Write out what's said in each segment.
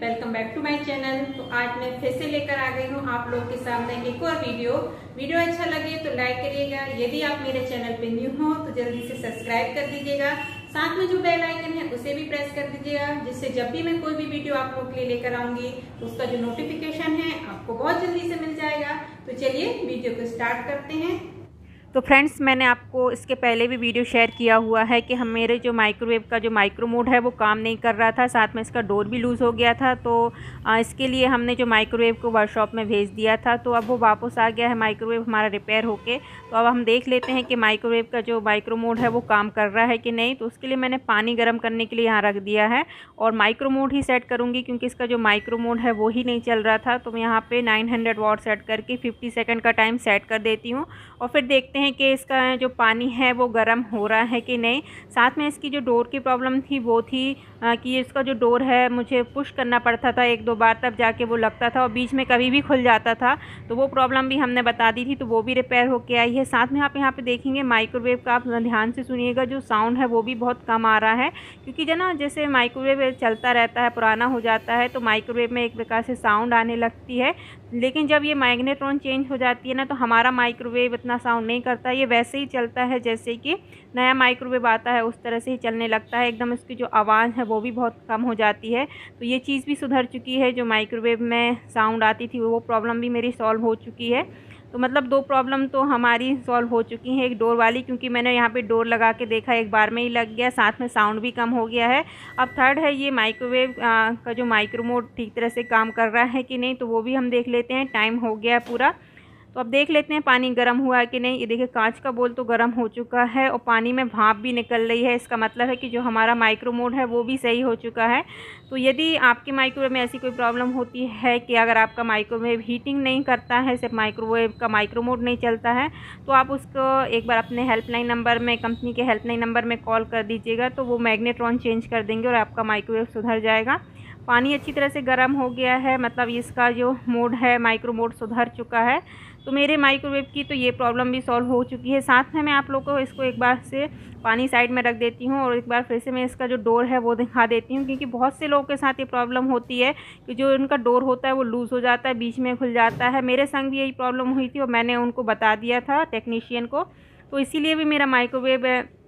Welcome back to my channel. तो आज मैं फिर से लेकर आ गई हूँ आप लोगों के सामने एक और वीडियो अच्छा लगे तो लाइक करिएगा। यदि आप मेरे चैनल पे न्यू हो तो जल्दी से सब्सक्राइब कर दीजिएगा। साथ में जो बेल आइकन है उसे भी प्रेस कर दीजिएगा, जिससे जब भी मैं कोई भी वीडियो आप लोग के लिए लेकर आऊंगी तो उसका जो नोटिफिकेशन है आपको बहुत जल्दी से मिल जाएगा। तो चलिए वीडियो को स्टार्ट करते हैं। तो फ्रेंड्स, मैंने आपको इसके पहले भी वीडियो शेयर किया हुआ है कि हम मेरे जो माइक्रोवेव का जो माइक्रो मोड है वो काम नहीं कर रहा था, साथ में इसका डोर भी लूज़ हो गया था। तो इसके लिए हमने जो माइक्रोवेव को वर्कशॉप में भेज दिया था, तो अब वो वापस आ गया है माइक्रोवेव हमारा रिपेयर होके। तो अब हम देख लेते हैं कि माइक्रोवेव का जो माइक्रो मोड है वो काम कर रहा है कि नहीं। तो उसके लिए मैंने पानी गर्म करने के लिए यहाँ रख दिया है और माइक्रो मोड ही सेट करूँगी, क्योंकि इसका जो माइक्रो मोड है वो ही नहीं चल रहा था। तो मैं यहाँ पर 900 वाट सेट करके 50 सेकेंड का टाइम सेट कर देती हूँ और फिर देखते हैं कि इसका जो पानी है वो गर्म हो रहा है कि नहीं। साथ में इसकी जो डोर की प्रॉब्लम थी वो थी कि इसका जो डोर है मुझे पुश करना पड़ता था 1-2 बार, तब जाके वो लगता था और बीच में कभी भी खुल जाता था। तो वो प्रॉब्लम भी हमने बता दी थी, तो वो भी रिपेयर होके आई है। साथ में आप यहाँ पे देखेंगे माइक्रोवेव का, आप ध्यान से सुनिएगा, जो साउंड है वो भी बहुत कम आ रहा है, क्योंकि जो ना जैसे माइक्रोवेव चलता रहता है, पुराना हो जाता है, तो माइक्रोवेव में एक प्रकार से साउंड आने लगती है। लेकिन जब ये मैग्नेट्रॉन चेंज हो जाती है ना, तो हमारा माइक्रोवेव इतना साउंड नहीं करता, ये वैसे ही चलता है जैसे कि नया माइक्रोवेव आता है उस तरह से ही चलने लगता है। एकदम इसकी जो आवाज़ है वो भी बहुत कम हो जाती है। तो ये चीज़ भी सुधर चुकी है, जो माइक्रोवेव में साउंड आती थी वो प्रॉब्लम भी मेरी सॉल्व हो चुकी है। तो मतलब 2 प्रॉब्लम तो हमारी सॉल्व हो चुकी हैं। एक डोर वाली, क्योंकि मैंने यहाँ पे डोर लगा के देखा, एक बार में ही लग गया, साथ में साउंड भी कम हो गया है। अब थर्ड है ये माइक्रोवेव का जो माइक्रो मोड ठीक तरह से काम कर रहा है कि नहीं, तो वो भी हम देख लेते हैं। टाइम हो गया है पूरा, तो अब देख लेते हैं पानी गर्म हुआ है कि नहीं। ये देखिए कांच का बोल तो गर्म हो चुका है और पानी में भाप भी निकल रही है। इसका मतलब है कि जो हमारा माइक्रो मोड है वो भी सही हो चुका है। तो यदि आपके माइक्रोवेव में ऐसी कोई प्रॉब्लम होती है कि अगर आपका माइक्रोवेव हीटिंग नहीं करता है, सिर्फ माइक्रोवेव का माइक्रो मोड नहीं चलता है, तो आप उसको एक बार अपने हेल्पलाइन नंबर में, कंपनी के हेल्पलाइन नंबर में कॉल कर दीजिएगा, तो वो मैग्नेट्रॉन चेंज कर देंगे और आपका माइक्रोवेव सुधर जाएगा। पानी अच्छी तरह से गर्म हो गया है, मतलब इसका जो मोड है माइक्रो मोड सुधर चुका है। तो मेरे माइक्रोवेव की तो ये प्रॉब्लम भी सॉल्व हो चुकी है। साथ में मैं आप लोगों को इसको एक बार से पानी साइड में रख देती हूँ और एक बार फिर से मैं इसका जो डोर है वो दिखा देती हूँ, क्योंकि बहुत से लोगों के साथ ये प्रॉब्लम होती है कि जो उनका डोर होता है वो लूज़ हो जाता है, बीच में खुल जाता है। मेरे संग भी यही प्रॉब्लम हुई थी और मैंने उनको बता दिया था टेक्नीशियन को, तो इसीलिए भी मेरा माइक्रोवेव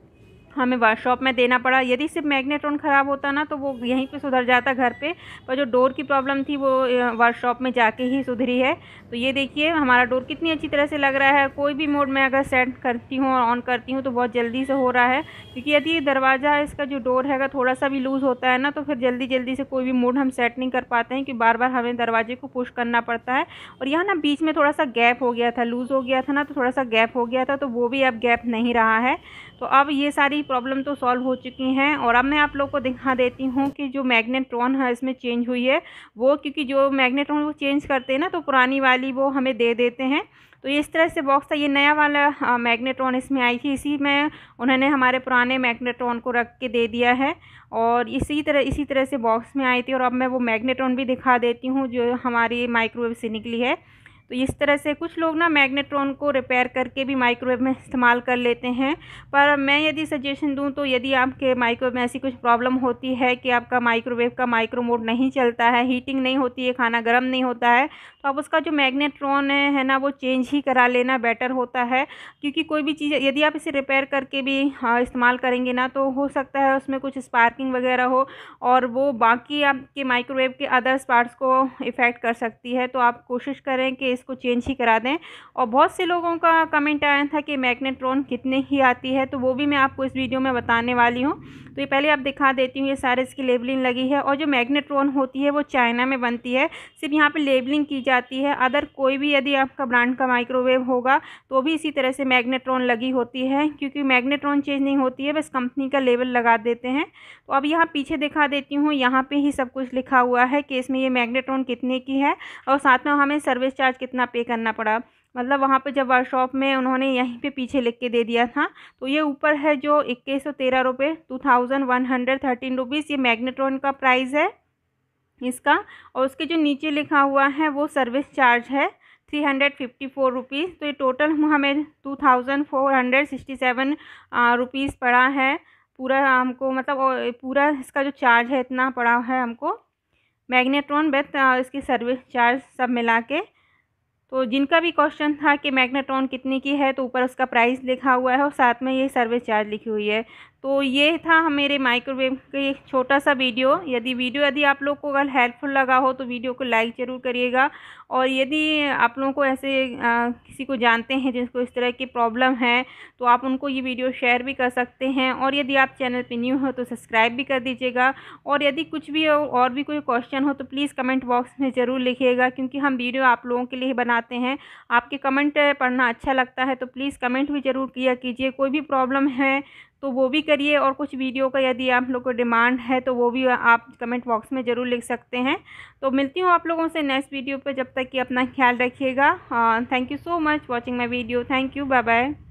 हमें वर्कशॉप में देना पड़ा। यदि सिर्फ मैग्नेट्रॉन ख़राब होता ना तो वो यहीं पे सुधर जाता घर पे, पर जो डोर की प्रॉब्लम थी वो वर्कशॉप में जाके ही सुधरी है। तो ये देखिए हमारा डोर कितनी अच्छी तरह से लग रहा है। कोई भी मोड में अगर सेट करती हूँ और ऑन करती हूँ तो बहुत जल्दी से हो रहा है, क्योंकि यदि दरवाज़ा इसका जो डोर है अगर थोड़ा सा भी लूज़ होता है ना, तो फिर जल्दी से कोई भी मोड हम सेट नहीं कर पाते हैं, कि बार बार हमें दरवाजे को पुश करना पड़ता है। और यहाँ ना बीच में थोड़ा सा गैप हो गया था, लूज़ हो गया था ना, तो थोड़ा सा गैप हो गया था, तो वो भी अब गैप नहीं रहा है। तो अब ये सारी प्रॉब्लम तो सॉल्व हो चुकी हैं। और अब मैं आप लोग को दिखा देती हूँ कि जो मैग्नेट्रॉन है इसमें चेंज हुई है वो, क्योंकि जो मैग्नेट्रॉन वो चेंज करते हैं ना, तो पुरानी वाली वो हमें दे देते हैं। तो इस तरह से बॉक्स था, ये नया वाला मैग्नेट्रॉन इसमें आई थी, इसी में उन्होंने हमारे पुराने मैग्नेट्रॉन को रख के दे दिया है और इसी तरह से बॉक्स में आई थी। और अब मैं वो मैग्नेट्रॉन भी दिखा देती हूँ जो हमारी माइक्रोवेव से निकली है। तो इस तरह से कुछ लोग ना मैग्नेट्रॉन को रिपेयर करके भी माइक्रोवेव में इस्तेमाल कर लेते हैं, पर मैं यदि सजेशन दूं तो यदि आपके माइक्रोवेव में ऐसी कुछ प्रॉब्लम होती है कि आपका माइक्रोवेव का माइक्रो मोड नहीं चलता है, हीटिंग नहीं होती है, खाना गर्म नहीं होता है, तो आप उसका जो मैग्नेट्रॉन है ना वो चेंज ही करा लेना बेटर होता है। क्योंकि कोई भी चीज़ यदि आप इसे रिपेयर करके भी इस्तेमाल करेंगे ना, तो हो सकता है उसमें कुछ स्पार्किंग वगैरह हो और वो बाकी आपके माइक्रोवेव के अदर्स पार्ट्स को इफ़ेक्ट कर सकती है। तो आप कोशिश करें कि इसको चेंज ही करा दें। और बहुत से लोगों का कमेंट आया था कि मैग्नेट्रॉन कितने की आती है, तो वो भी मैं आपको इस वीडियो में बताने वाली हूँ। तो ये पहले आप दिखा देती हूँ, ये सारे इसकी लेबलिंग लगी है। और जो मैग्नेट्रॉन होती है वो चाइना में बनती है, सिर्फ यहाँ पे लेबलिंग की जाती है। अदर कोई भी यदि आपका ब्रांड का माइक्रोवेव होगा तो भी इसी तरह से मैग्नेट्रॉन लगी होती है, क्योंकि मैग्नेट्रॉन चेंज नहीं होती है, बस कंपनी का लेबल लगा देते हैं। तो अब यहाँ पीछे दिखा देती हूँ, यहाँ पे ही सब कुछ लिखा हुआ है कि इसमें ये मैग्नेट्रॉन कितने की है और साथ में हमें सर्विस चार्ज कितना पे करना पड़ा। मतलब वहाँ पे जब वर्कशॉप में उन्होंने यहीं पे पीछे लिख के दे दिया था। तो ये ऊपर है जो 2113 रुपये, 2113 रुपीज़ ये मैग्नेट्रॉन का प्राइस है इसका। और उसके जो नीचे लिखा हुआ है वो सर्विस चार्ज है 354 रुपीज़। तो ये टोटल हमें 2467 रुपीज़ पड़ा है पूरा हमको, मतलब पूरा इसका जो चार्ज है इतना पड़ा है हमको। मैग्नेट्रॉन विथ इसकी सर्विस चार्ज सब मिला के। तो जिनका भी क्वेश्चन था कि मैग्नेट्रॉन कितने की है, तो ऊपर उसका प्राइस लिखा हुआ है और साथ में ये सर्विस चार्ज लिखी हुई है। तो ये था मेरे माइक्रोवेव के छोटा सा वीडियो। यदि आप लोग को अगर हेल्पफुल लगा हो तो वीडियो को लाइक ज़रूर करिएगा। और यदि आप लोगों को ऐसे किसी को जानते हैं जिसको इस तरह की प्रॉब्लम है, तो आप उनको ये वीडियो शेयर भी कर सकते हैं। और यदि आप चैनल पे न्यू हो तो सब्सक्राइब भी कर दीजिएगा। और यदि कुछ भी हो और भी कोई क्वेश्चन हो तो प्लीज़ कमेंट बॉक्स में ज़रूर लिखिएगा, क्योंकि हम वीडियो आप लोगों के लिए ही बनाते हैं। आपके कमेंट पढ़ना अच्छा लगता है, तो प्लीज़ कमेंट भी ज़रूर किया कीजिए। कोई भी प्रॉब्लम है तो वो भी करिए, और कुछ वीडियो का यदि आप लोग को डिमांड है तो वो भी आप कमेंट बॉक्स में ज़रूर लिख सकते हैं। तो मिलती हूँ आप लोगों से नेक्स्ट वीडियो पे, जब तक कि अपना ख्याल रखिएगा। Thank you so much watching my video. Thank you, bye bye.